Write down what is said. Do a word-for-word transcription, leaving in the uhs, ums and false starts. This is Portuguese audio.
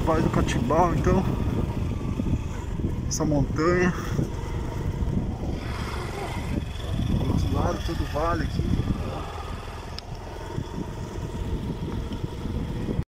Vale do Catibau, então. Essa montanha. Do outro lado, todo o vale aqui.